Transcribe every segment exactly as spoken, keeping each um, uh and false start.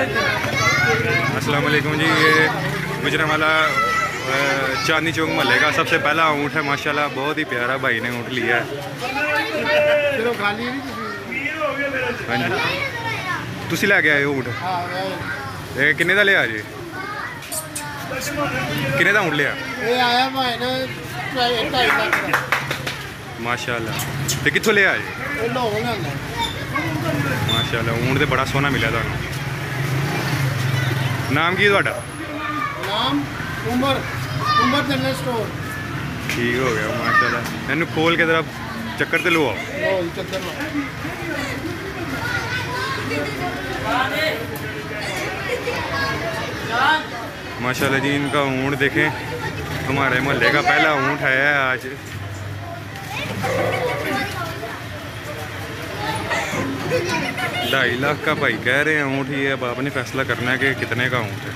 अस्सलाम वालेकुम जी। ये गुजरांवाला चांदनी चौक महल्ले का सबसे पहला ऊँट है माशाल्लाह। बहुत ही प्यारा भाई ने ऊँट लिया है। हाँ जी, तुसी लैके आए हो ऊँट? ये किन्ने दा लिया जी? किन्ने दा ऊँट लिया? माशाल्लाह। ते कित्थों लिया जी? माशाल्लाह, ऊँट तो बड़ा सोहना मिला तुहानू। नाम की तुहाडा? नाम उमर, उमर जनरल स्टोर। ठीक हो गया माशाल्लाह। इनू खोल के जरा चक्कर ते लुआओ। चक्कर माशाल्लाह जी, इनका ऊँट देखें। हमारे मोहल्ले का पहला ऊँट आया है आज। ढाई लाख का भाई कह रहे हैं ऊँट ही है। अब आपने फैसला करना है कि कितने का ऊँट है।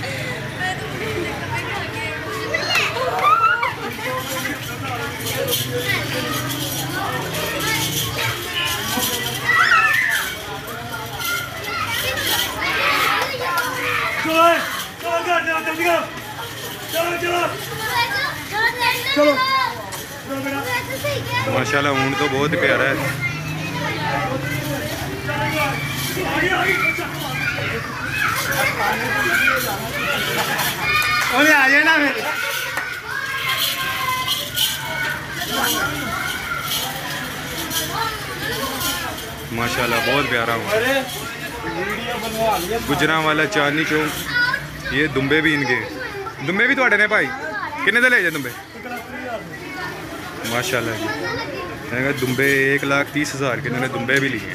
चलो माशाल्लाह, ऊँट तो बहुत प्यारा है। आ जाए ना फिर। माशाल्लाह बहुत प्यारा ऊँट। गुजरांवाला चांदनी चौक। ये दुम्बे भी इनके, दुम्बे भी थोड़े ने भाई? किन्ने दे ले जाए दुम्बे? माशाल्लाह जी, दुम्बे एक लाख तीस हज़ार के इन्होंने दुम्बे भी लिए।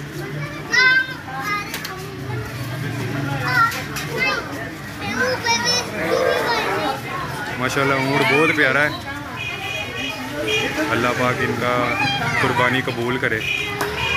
माशाल्लाह, ऊँट बहुत प्यारा है। अल्लाह पाक इनका कुर्बानी कबूल करे।